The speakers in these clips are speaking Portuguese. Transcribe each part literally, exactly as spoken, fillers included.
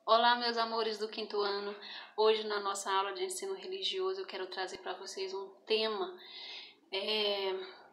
Olá, meus amores do quinto ano. Hoje, na nossa aula de ensino religioso, eu quero trazer para vocês um tema é,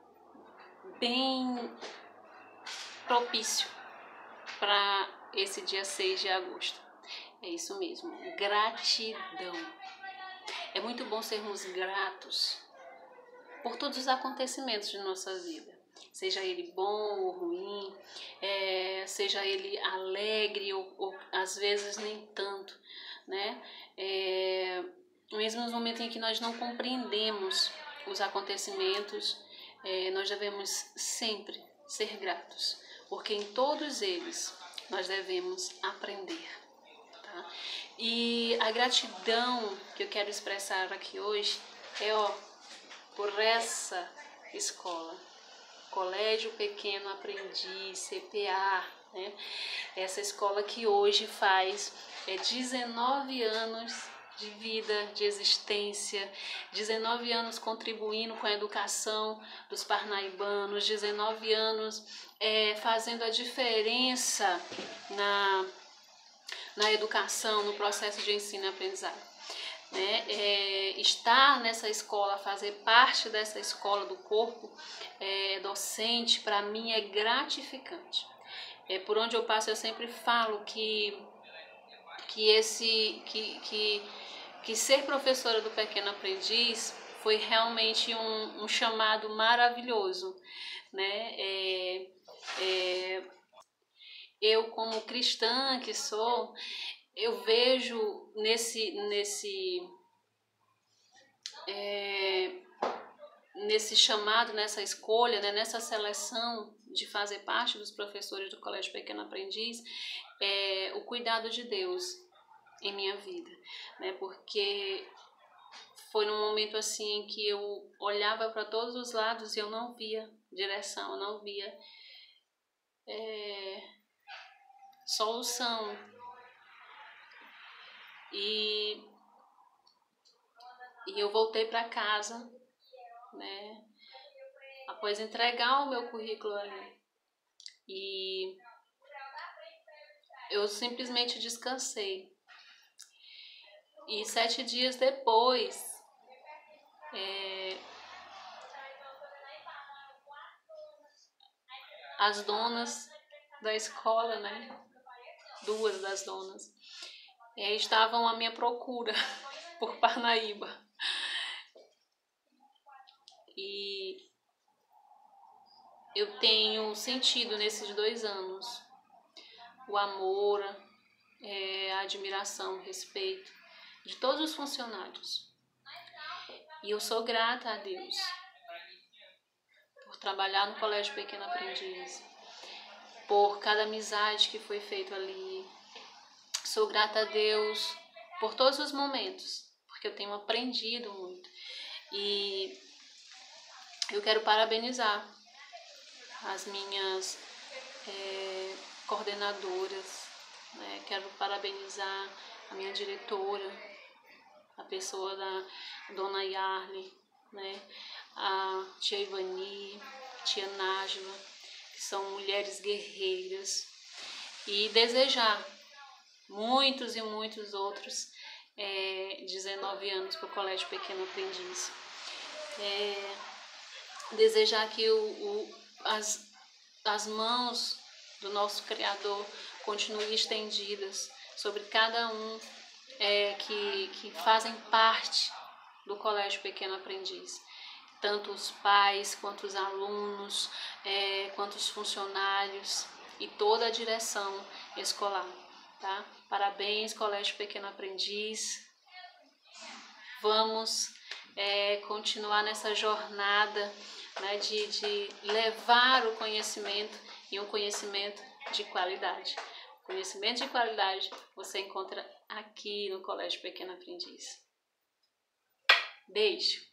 bem propício para esse dia seis de agosto. É isso mesmo, gratidão. É muito bom sermos gratos por todos os acontecimentos de nossa vida. Seja ele bom ou ruim, é, seja ele alegre ou, ou às vezes nem tanto, né? É, mesmo nos momentos em que nós não compreendemos os acontecimentos, é, nós devemos sempre ser gratos, porque em todos eles nós devemos aprender. Tá? E a gratidão que eu quero expressar aqui hoje é, ó, por essa escola, Colégio Pequeno Aprendiz, C P A, né? Essa escola que hoje faz é, dezenove anos de vida, de existência, dezenove anos contribuindo com a educação dos parnaibanos, dezenove anos é, fazendo a diferença na, na educação, no processo de ensino e aprendizado. Né, é, estar nessa escola, fazer parte dessa escola do corpo é, docente, para mim é gratificante. É, por onde eu passo eu sempre falo que, que, esse, que, que, que ser professora do Pequeno Aprendiz foi realmente um, um chamado maravilhoso. Né? É, é, eu, como cristã que sou, eu vejo nesse, nesse, é, nesse chamado, nessa escolha, né, nessa seleção de fazer parte dos professores do Colégio Pequeno Aprendiz, é, o cuidado de Deus em minha vida, né, porque foi num momento assim que eu olhava para todos os lados e eu não via direção, eu não via é, solução. E, e eu voltei para casa, né, após entregar o meu currículo ali, e eu simplesmente descansei. E sete dias depois, é, as donas da escola, né, duas das donas, é, estavam à minha procura por Parnaíba. E eu tenho sentido nesses dois anos o amor, é, a admiração, o respeito de todos os funcionários. E eu sou grata a Deus por trabalhar no Colégio Pequeno Aprendiz, por cada amizade que foi feita ali. Sou grata a Deus por todos os momentos, porque eu tenho aprendido muito. E eu quero parabenizar as minhas é, coordenadoras, né? Quero parabenizar a minha diretora, a pessoa da Dona Yarli, né? A tia Ivani, tia Nájila, que são mulheres guerreiras, e desejar muitos e muitos outros é, dezenove anos para o Colégio Pequeno Aprendiz. É, desejar que o, o, as, as mãos do nosso Criador continuem estendidas sobre cada um é, que, que fazem parte do Colégio Pequeno Aprendiz. Tanto os pais, quanto os alunos, é, quanto os funcionários e toda a direção escolar. Tá? Parabéns, Colégio Pequeno Aprendiz. Vamos é, continuar nessa jornada, né, de, de levar o conhecimento, e um conhecimento de qualidade. Conhecimento de qualidade você encontra aqui no Colégio Pequeno Aprendiz. Beijo!